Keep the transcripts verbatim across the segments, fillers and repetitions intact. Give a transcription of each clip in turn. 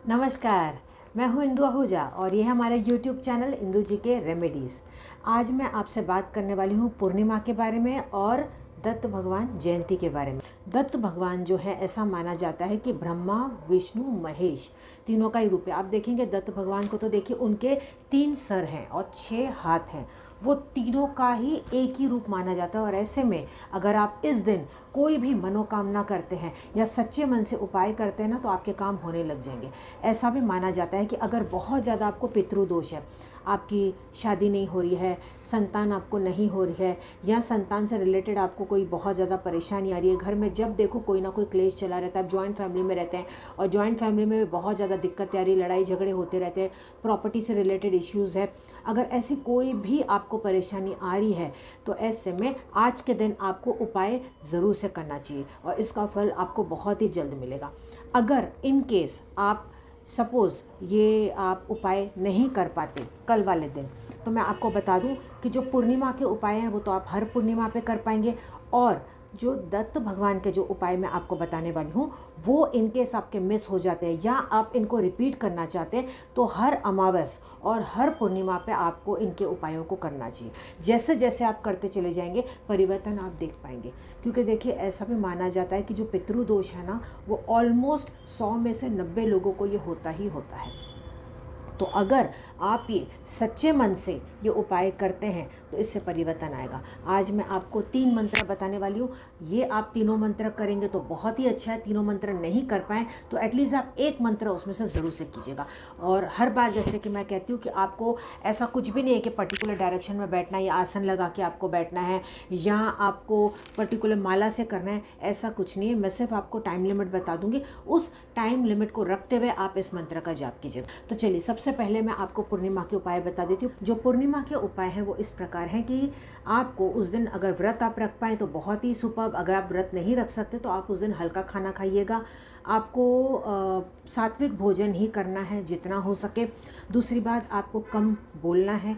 नमस्कार, मैं हूँ इंदु आहूजा और ये है हमारा यूट्यूब चैनल इंदु जी के रेमेडीज़। आज मैं आपसे बात करने वाली हूँ पूर्णिमा के बारे में और दत्त भगवान जयंती के बारे में। दत्त भगवान जो है ऐसा माना जाता है कि ब्रह्मा विष्णु महेश तीनों का ही रूप है। आप देखेंगे दत्त भगवान को तो देखिए उनके तीन सर हैं और छः हाथ हैं, वो तीनों का ही एक ही रूप माना जाता है। और ऐसे में अगर आप इस दिन कोई भी मनोकामना करते हैं या सच्चे मन से उपाय करते हैं ना, तो आपके काम होने लग जाएंगे। ऐसा भी माना जाता है कि अगर बहुत ज़्यादा आपको पितृदोष है, आपकी शादी नहीं हो रही है, संतान आपको नहीं हो रही है, या संतान से रिलेटेड आपको कोई बहुत ज़्यादा परेशानी आ रही है, घर में जब देखो कोई ना कोई क्लेश चला रहता है, आप जॉइंट फैमिली में रहते हैं और जॉइंट फैमिली में बहुत ज़्यादा दिक्कत आ रही है, लड़ाई झगड़े होते रहते हैं, प्रॉपर्टी से रिलेटेड इश्यूज़ है, अगर ऐसी कोई भी आपको परेशानी आ रही है तो ऐसे में आज के दिन आपको उपाय ज़रूर से करना चाहिए और इसका फल आपको बहुत ही जल्द मिलेगा। अगर इन केस आप सपोज़ ये आप उपाय नहीं कर पाते कल वाले दिन, तो मैं आपको बता दूं कि जो पूर्णिमा के उपाय हैं वो तो आप हर पूर्णिमा पे कर पाएंगे, और जो दत्त भगवान के जो उपाय मैं आपको बताने वाली हूँ वो इन केस आपके मिस हो जाते हैं या आप इनको रिपीट करना चाहते हैं तो हर अमावस और हर पूर्णिमा पे आपको इनके उपायों को करना चाहिए। जैसे जैसे आप करते चले जाएंगे परिवर्तन आप देख पाएंगे, क्योंकि देखिए ऐसा भी माना जाता है कि जो पितृदोष है ना, वो ऑलमोस्ट सौ में से नब्बे लोगों को ये होता ही होता है। तो अगर आप ये सच्चे मन से ये उपाय करते हैं तो इससे परिवर्तन आएगा। आज मैं आपको तीन मंत्र बताने वाली हूँ, ये आप तीनों मंत्र करेंगे तो बहुत ही अच्छा है। तीनों मंत्र नहीं कर पाएँ तो एटलीस्ट आप एक मंत्र उसमें से ज़रूर से कीजिएगा। और हर बार जैसे कि मैं कहती हूँ कि आपको ऐसा कुछ भी नहीं है कि पर्टिकुलर डायरेक्शन में बैठना है या आसन लगा के आपको बैठना है या आपको पर्टिकुलर माला से करना है, ऐसा कुछ नहीं है। मैं सिर्फ आपको टाइम लिमिट बता दूँगी, उस टाइम लिमिट को रखते हुए आप इस मंत्र का जाप कीजिएगा। तो चलिए सबसे पहले मैं आपको पूर्णिमा के उपाय बता देती हूँ। जो पूर्णिमा के उपाय हैं वो इस प्रकार हैं कि आपको उस दिन अगर व्रत आप रख पाएँ तो बहुत ही सुपर्ब, अगर आप व्रत नहीं रख सकते तो आप उस दिन हल्का खाना खाइएगा। आपको सात्विक भोजन ही करना है जितना हो सके। दूसरी बात, आपको कम बोलना है,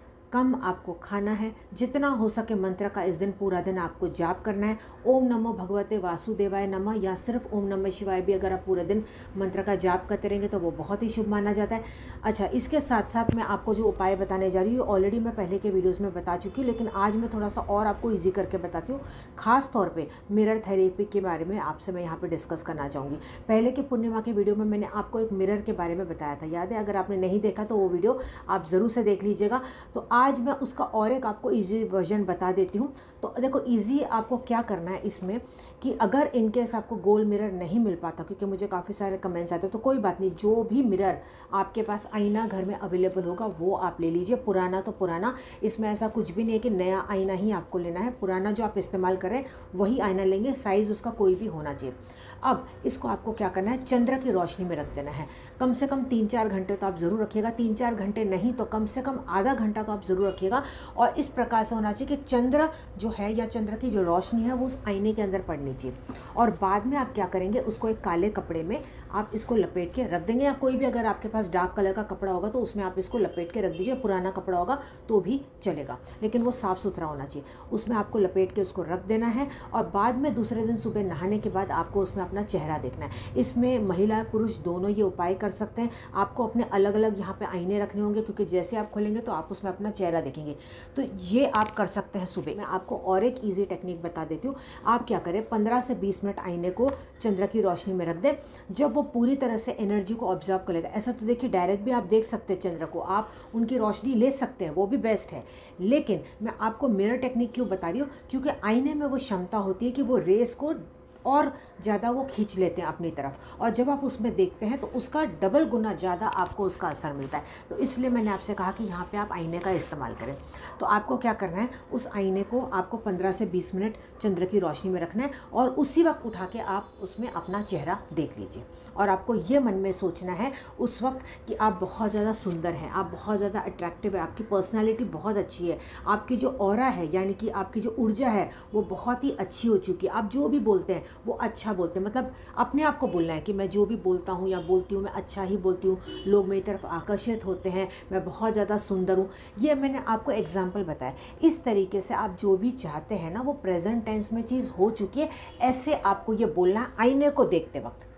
कम आपको खाना है, जितना हो सके मंत्र का इस दिन पूरा दिन आपको जाप करना है। ओम नमो भगवते वासुदेवाय नमः या सिर्फ ओम नमः शिवाय भी अगर आप पूरे दिन मंत्र का जाप करते रहेंगे तो वो बहुत ही शुभ माना जाता है। अच्छा, इसके साथ साथ मैं आपको जो उपाय बताने जा रही हूँ ऑलरेडी मैं पहले के वीडियोज़ में बता चुकी हूँ, लेकिन आज मैं थोड़ा सा और आपको ईजी करके बताती हूँ। खास तौर पर मिरर थेरेपी के बारे में आपसे मैं यहाँ पर डिस्कस करना चाहूँगी। पहले के पूर्णिमा की वीडियो में मैंने आपको एक मिरर के बारे में बताया था, याद है? अगर आपने नहीं देखा तो वो वीडियो आप ज़रूर से देख लीजिएगा। तो आज मैं उसका और एक आपको इजी वर्जन बता देती हूँ। तो देखो इजी आपको क्या करना है इसमें कि अगर इनकेस आपको गोल मिरर नहीं मिल पाता, क्योंकि मुझे काफ़ी सारे कमेंट्स आते हैं, तो कोई बात नहीं, जो भी मिरर आपके पास आईना घर में अवेलेबल होगा वो आप ले लीजिए। पुराना तो पुराना, इसमें ऐसा कुछ भी नहीं है कि नया आईना ही आपको लेना है, पुराना जो आप इस्तेमाल करें वही आईना लेंगे, साइज़ उसका कोई भी होना चाहिए। अब इसको आपको क्या करना है, चंद्र की रोशनी में रख देना है। कम से कम तीन चार घंटे तो आप ज़रूर रखिएगा, तीन चार घंटे नहीं तो कम से कम आधा घंटा तो आप ज़रूर रखिएगा। और इस प्रकार से होना चाहिए कि चंद्र जो है या चंद्र की जो रोशनी है वो उस आईने के अंदर पड़नी चाहिए। और बाद में आप क्या करेंगे, उसको एक काले कपड़े में आप इसको लपेट के रख देंगे, या कोई भी अगर आपके पास डार्क कलर का कपड़ा होगा तो उसमें आप इसको लपेट के रख दीजिए। पुराना कपड़ा होगा तो भी चलेगा, लेकिन वो साफ़ सुथरा होना चाहिए। उसमें आपको लपेट के उसको रख देना है और बाद में दूसरे दिन सुबह नहाने के बाद आपको उसमें अपना चेहरा देखना है। इसमें महिला पुरुष दोनों ये उपाय कर सकते हैं। आपको अपने अलग अलग यहाँ पे आईने रखने होंगे, क्योंकि जैसे आप खोलेंगे तो आप उसमें अपना चेहरा देखेंगे। तो ये आप कर सकते हैं सुबह। मैं आपको और एक इजी टेक्निक बता देती हूँ। आप क्या करें, पंद्रह से बीस मिनट आईने को चंद्र की रोशनी में रख दें। जब वो पूरी तरह से एनर्जी को ऑब्जर्व कर लेगा, ऐसा तो देखिए डायरेक्ट भी आप देख सकते हैं चंद्र को, आप उनकी रोशनी ले सकते हैं, वो भी बेस्ट है। लेकिन मैं आपको मिरर टेक्निक क्यों बता रही हूँ, क्योंकि आईने में वो क्षमता होती है कि वो रेस को और ज़्यादा वो खींच लेते हैं अपनी तरफ, और जब आप उसमें देखते हैं तो उसका डबल गुना ज़्यादा आपको उसका असर मिलता है। तो इसलिए मैंने आपसे कहा कि यहाँ पे आप आईने का इस्तेमाल करें। तो आपको क्या करना है, उस आईने को आपको पंद्रह से बीस मिनट चंद्र की रोशनी में रखना है और उसी वक्त उठा के आप उसमें अपना चेहरा देख लीजिए। और आपको ये मन में सोचना है उस वक्त कि आप बहुत ज़्यादा सुंदर हैं, आप बहुत ज़्यादा अट्रैक्टिव है, आपकी पर्सनैलिटी बहुत अच्छी है, आपकी जो ऑरा है यानी कि आपकी जो ऊर्जा है वो बहुत ही अच्छी हो चुकी है। आप जो भी बोलते हैं वो अच्छा बोलते हैं, मतलब अपने आप को बोलना है कि मैं जो भी बोलता हूँ या बोलती हूँ मैं अच्छा ही बोलती हूँ, लोग मेरी तरफ आकर्षित होते हैं, मैं बहुत ज़्यादा सुंदर हूँ। ये मैंने आपको एग्जाम्पल बताया। इस तरीके से आप जो भी चाहते हैं ना वो प्रेजेंट टेंस में चीज़ हो चुकी है, ऐसे आपको ये बोलना है आईने को देखते वक्त।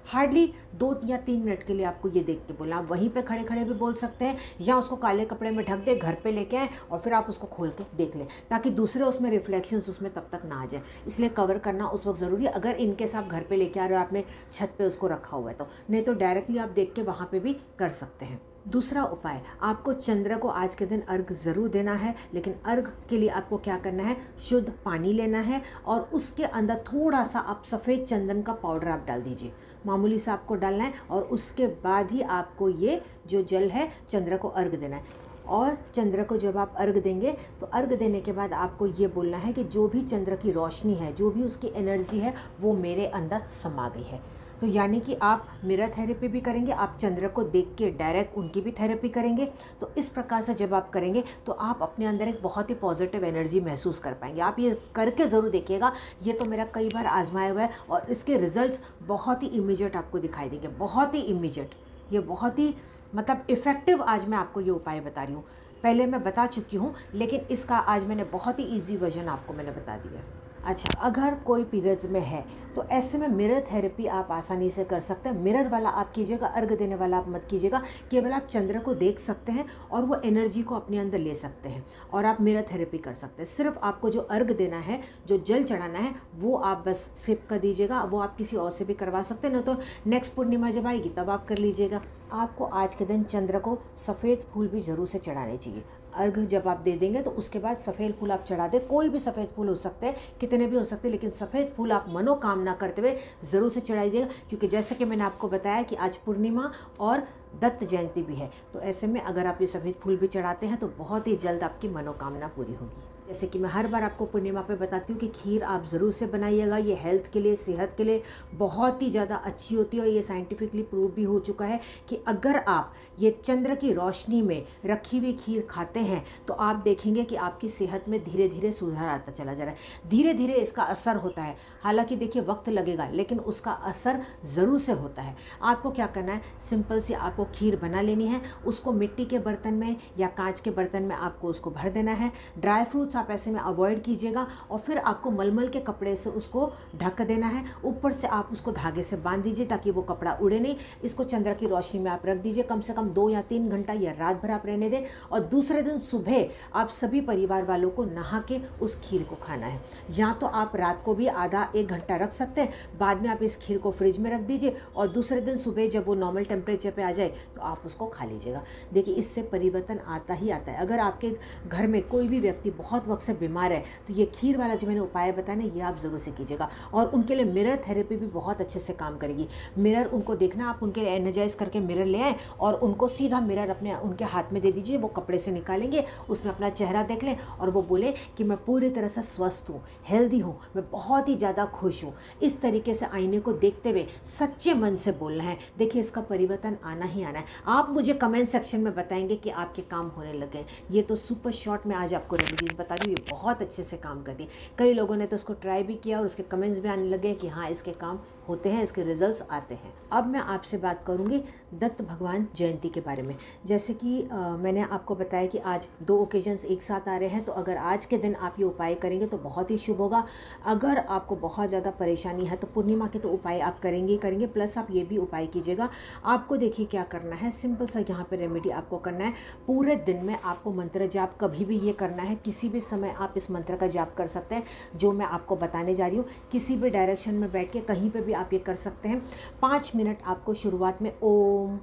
हार्डली दो या तीन मिनट के लिए आपको ये देख के बोलना। आप वहीं पे खड़े खड़े भी बोल सकते हैं या उसको काले कपड़े में ढक दे, घर पे लेके आए और फिर आप उसको खोल के देख लें, ताकि दूसरे उसमें रिफ्लेक्शंस उसमें तब तक ना आ जाए। इसलिए कवर करना उस वक्त ज़रूरी है, अगर इनकेस आप घर पे लेके आ रहे हो, आपने छत पे उसको रखा हुआ है तो। नहीं तो डायरेक्टली आप देख के वहाँ पे भी कर सकते हैं। दूसरा उपाय, आपको चंद्र को आज के दिन अर्घ ज़रूर देना है, लेकिन अर्घ के लिए आपको क्या करना है, शुद्ध पानी लेना है और उसके अंदर थोड़ा सा आप सफ़ेद चंदन का पाउडर आप डाल दीजिए, मामूली सा आपको डालना है, और उसके बाद ही आपको ये जो जल है चंद्र को अर्घ देना है। और चंद्र को जब आप अर्घ देंगे तो अर्घ देने के बाद आपको ये बोलना है कि जो भी चंद्र की रोशनी है, जो भी उसकी एनर्जी है, वो मेरे अंदर समा गई है। तो यानी कि आप मिरर थेरेपी भी करेंगे, आप चंद्र को देख के डायरेक्ट उनकी भी थेरेपी करेंगे। तो इस प्रकार से जब आप करेंगे तो आप अपने अंदर एक बहुत ही पॉजिटिव एनर्जी महसूस कर पाएंगे। आप ये करके ज़रूर देखिएगा, ये तो मेरा कई बार आजमाया हुआ है और इसके रिजल्ट्स बहुत ही इमीडिएट आपको दिखाई देंगे, बहुत ही इमीडिएट। ये बहुत ही मतलब इफ़ेक्टिव आज मैं आपको ये उपाय बता रही हूँ। पहले मैं बता चुकी हूँ, लेकिन इसका आज मैंने बहुत ही ईजी वर्जन आपको मैंने बता दिया। अच्छा, अगर कोई पीरियड्स में है तो ऐसे में मिरर थेरेपी आप आसानी से कर सकते हैं। मिरर वाला आप कीजिएगा, अर्घ देने वाला आप मत कीजिएगा। केवल आप चंद्र को देख सकते हैं और वो एनर्जी को अपने अंदर ले सकते हैं और आप मिरर थेरेपी कर सकते हैं। सिर्फ आपको जो अर्घ देना है, जो जल चढ़ाना है, वो आप बस स्किप कर दीजिएगा। वो आप किसी और से भी करवा सकते हैं, ना तो नेक्स्ट पूर्णिमा जब आएगी तब आप कर लीजिएगा। आपको आज के दिन चंद्र को सफ़ेद फूल भी ज़रूर से चढ़ाने चाहिए। अर्घ जब आप दे देंगे तो उसके बाद सफ़ेद फूल आप चढ़ा दें, कोई भी सफ़ेद फूल हो सकते हैं, कितने भी हो सकते हैं, लेकिन सफ़ेद फूल आप मनोकामना करते हुए ज़रूर से चढ़ाइएगा। क्योंकि जैसे कि मैंने आपको बताया कि आज पूर्णिमा और दत्त जयंती भी है, तो ऐसे में अगर आप ये सफ़ेद फूल भी चढ़ाते हैं तो बहुत ही जल्द आपकी मनोकामना पूरी होगी। जैसे कि मैं हर बार आपको पूर्णिमा पे बताती हूँ कि खीर आप ज़रूर से बनाइएगा। ये हेल्थ के लिए, सेहत के लिए बहुत ही ज़्यादा अच्छी होती है और ये साइंटिफिकली प्रूव भी हो चुका है कि अगर आप ये चंद्र की रोशनी में रखी हुई खीर खाते हैं तो आप देखेंगे कि आपकी सेहत में धीरे धीरे सुधार आता चला जा रहा है। धीरे धीरे इसका असर होता है, हालांकि देखिए वक्त लगेगा, लेकिन उसका असर ज़रूर से होता है। आपको क्या करना है, सिंपल सी आपको खीर बना लेनी है। उसको मिट्टी के बर्तन में या कांच के बर्तन में आपको उसको भर देना है। ड्राई फ्रूट्स आप ऐसे में अवॉइड कीजिएगा और फिर आपको मलमल के कपड़े से उसको ढक देना है। ऊपर से आप उसको धागे से बांध दीजिए ताकि वो कपड़ा उड़े नहीं। इसको चंद्र की रोशनी में आप रख दीजिए, कम से कम दो या तीन घंटा या रात भर आप रहने दें और दूसरे दिन सुबह आप सभी परिवार वालों को नहा के उस खीर को खाना है। या तो आप रात को भी आधा एक घंटा रख सकते हैं, बाद में आप इस खीर को फ्रिज में रख दीजिए और दूसरे दिन सुबह जब वो नॉर्मल टेम्परेचर पे आ जाए तो आप उसको खा लीजिएगा। देखिए इससे परिवर्तन आता ही आता है। अगर आपके घर में कोई भी व्यक्ति बहुत वक्त से बीमार है तो ये खीर वाला जो मैंने उपाय बताया ना, ये आप ज़रूर से कीजिएगा। और उनके लिए मिरर थेरेपी भी बहुत अच्छे से काम करेगी। मिरर उनको देखना, आप उनके लिए एनर्जाइज करके मिरर ले आए और उनको सीधा मिरर अपने उनके हाथ में दे दीजिए। वो कपड़े से निकालेंगे, उसमें अपना चेहरा देख लें और वो बोले कि मैं पूरी तरह से स्वस्थ हूँ, हेल्दी हूँ, मैं बहुत ही ज़्यादा खुश हूँ। इस तरीके से आईने को देखते हुए सच्चे मन से बोलना है। देखिए इसका परिवर्तन आना ही आना है। आप मुझे कमेंट सेक्शन में बताएंगे कि आपके काम होने लगे। ये तो सुपर शॉर्ट में आज आपको रेमेडीज़ बता रही हूँ, ये बहुत अच्छे से काम करती है। कई लोगों ने तो उसको ट्राई भी किया और उसके कमेंट्स भी आने लगे कि हाँ इसके काम होते हैं, इसके रिजल्ट्स आते हैं। अब मैं आपसे बात करूंगी दत्त भगवान जयंती के बारे में। जैसे कि आ, मैंने आपको बताया कि आज दो ओकेजन्स एक साथ आ रहे हैं, तो अगर आज के दिन आप ये उपाय करेंगे तो बहुत ही शुभ होगा। अगर आपको बहुत ज़्यादा परेशानी है तो पूर्णिमा के तो उपाय आप करेंगे ही करेंगे, प्लस आप ये भी उपाय कीजिएगा। आपको देखिए क्या करना है, सिंपल सा यहाँ पर रेमेडी आपको करना है। पूरे दिन में आपको मंत्र जाप कभी भी ये करना है, किसी भी समय आप इस मंत्र का जाप कर सकते हैं जो मैं आपको बताने जा रही हूँ। किसी भी डायरेक्शन में बैठ के कहीं पे भी आप ये कर सकते हैं। पाँच मिनट आपको शुरुआत में ओम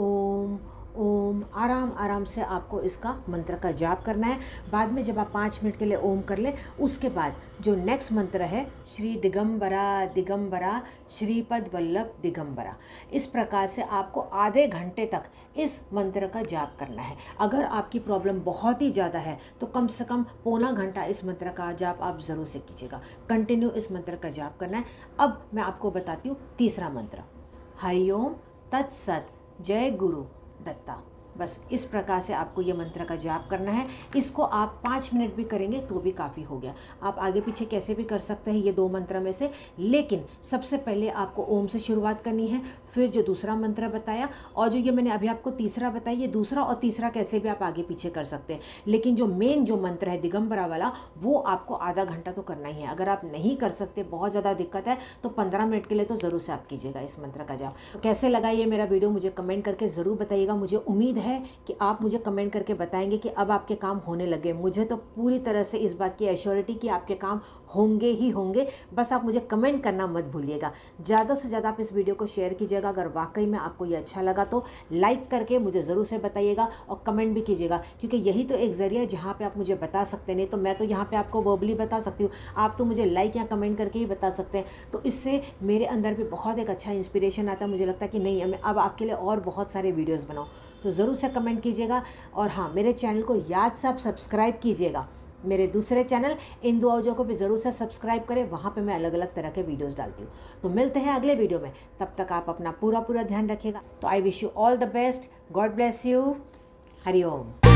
ओम ओम आराम आराम से आपको इसका मंत्र का जाप करना है। बाद में जब आप पाँच मिनट के लिए ओम कर लें, उसके बाद जो नेक्स्ट मंत्र है श्री दिगंबरा दिगंबरा श्रीपद वल्लभ दिगंबरा, इस प्रकार से आपको आधे घंटे तक इस मंत्र का जाप करना है। अगर आपकी प्रॉब्लम बहुत ही ज़्यादा है तो कम से कम पौना घंटा इस मंत्र का जाप आप ज़रूर से कीजिएगा। कंटिन्यू इस मंत्र का जाप करना है। अब मैं आपको बताती हूँ तीसरा मंत्र। हरिओम तत्सत जय गुरु दत्ता। बस इस प्रकार से आपको ये मंत्र का जाप करना है। इसको आप पाँच मिनट भी करेंगे तो भी काफ़ी हो गया। आप आगे पीछे कैसे भी कर सकते हैं ये दो मंत्र में से, लेकिन सबसे पहले आपको ओम से शुरुआत करनी है, फिर जो दूसरा मंत्र बताया और जो ये मैंने अभी आपको तीसरा बताया, ये दूसरा और तीसरा कैसे भी आप आगे पीछे कर सकते हैं, लेकिन जो मेन जो मंत्र है दिगंबरा वाला वो आपको आधा घंटा तो करना ही है। अगर आप नहीं कर सकते, बहुत ज़्यादा दिक्कत है, तो पंद्रह मिनट के लिए तो ज़रूर से आप कीजिएगा इस मंत्र का जाप। तो कैसे लगा ये मेरा वीडियो मुझे कमेंट करके ज़रूर बताइएगा। मुझे उम्मीद है कि आप मुझे कमेंट करके बताएंगे कि अब आपके काम होने लगे। मुझे तो पूरी तरह से इस बात की एश्योरिटी कि आपके काम होंगे ही होंगे, बस आप मुझे कमेंट करना मत भूलिएगा। ज़्यादा से ज़्यादा आप इस वीडियो को शेयर कीजिएगा। अगर वाकई में आपको ये अच्छा लगा तो लाइक करके मुझे ज़रूर से बताइएगा और कमेंट भी कीजिएगा, क्योंकि यही तो एक ज़रिया है जहाँ पे आप मुझे बता सकते हैं। नहीं तो मैं तो यहाँ पे आपको वर्बली बता सकती हूँ, आप तो मुझे लाइक या कमेंट करके ही बता सकते हैं। तो इससे मेरे अंदर भी बहुत एक अच्छा इंस्पिरेशन आता है। मुझे लगता है कि नहीं, मैं अब आपके लिए और बहुत सारे वीडियोज़ बनाऊँ। तो ज़रूर से कमेंट कीजिएगा और हाँ, मेरे चैनल को याद से आप सब्सक्राइब कीजिएगा। मेरे दूसरे चैनल इंदु आहूजा को भी ज़रूर से सब्सक्राइब करें, वहाँ पे मैं अलग अलग तरह के वीडियोस डालती हूँ। तो मिलते हैं अगले वीडियो में, तब तक आप अपना पूरा पूरा ध्यान रखिएगा। तो I wish you all the best, God bless you, Hari Om.